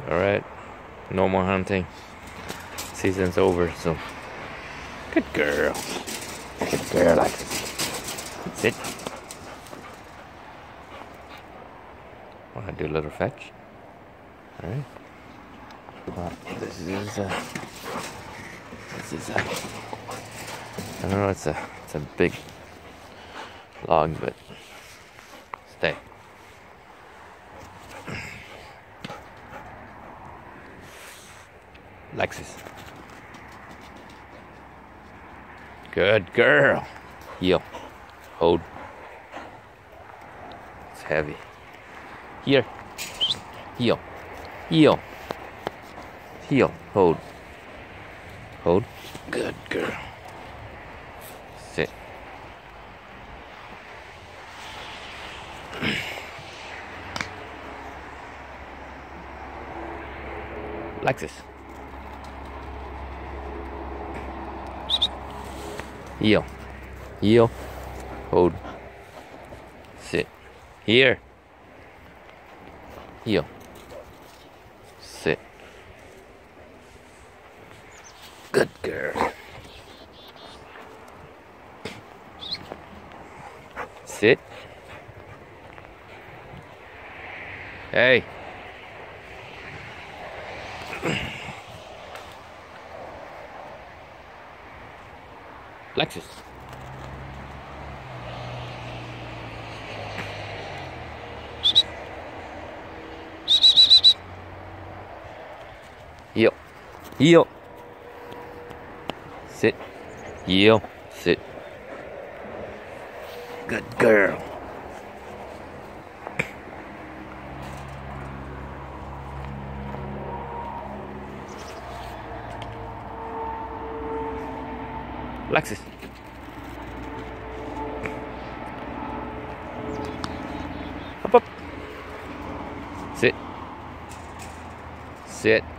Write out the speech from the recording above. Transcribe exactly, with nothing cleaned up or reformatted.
Alright, no more hunting. Season's over, so good girl. Good girl, Lexus. Sit. Wanna do a little fetch? Alright. Well, this is uh this is uh I don't know, it's a it's a big log, but stay. Lexus. Good girl. Heel. Hold. It's heavy. Here. Heel. Heel. Heel. Hold. Hold. Good girl. Sit. Lexus. Heel. Heel. Hold. Sit. Here. Heel. Sit. Good girl. Sit. Hey. Lexus. Heel. Heel. Sit. Heel. Sit. Good girl. Lexus. Up, up. Sit. Sit.